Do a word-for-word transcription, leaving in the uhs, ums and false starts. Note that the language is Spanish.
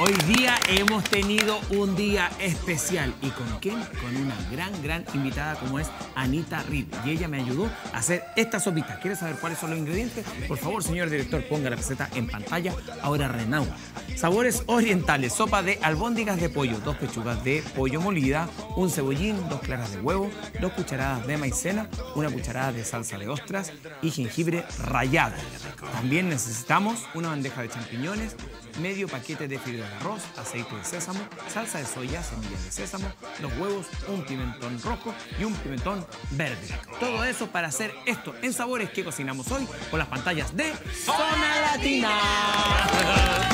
Hoy día hemos tenido un día especial. ¿Y con quién? Con una gran, gran invitada como es Anita Reed. Y ella me ayudó a hacer esta sopita. ¿Quieres saber cuáles son los ingredientes? Por favor, señor director, ponga la receta en pantalla. Ahora Renau. Sabores orientales. Sopa de albóndigas de pollo. Dos pechugas de pollo molida. Un cebollín. Dos claras de huevo. Dos cucharadas de maicena. Una cucharada de salsa de ostras. Y jengibre rallado. También necesitamos una bandeja de champiñones. Medio paquete de fibra de arroz, aceite de sésamo, salsa de soya, semillas de sésamo, dos huevos, un pimentón rojo y un pimentón verde. Todo eso para hacer esto en sabores que cocinamos hoy con las pantallas de Zona Latina.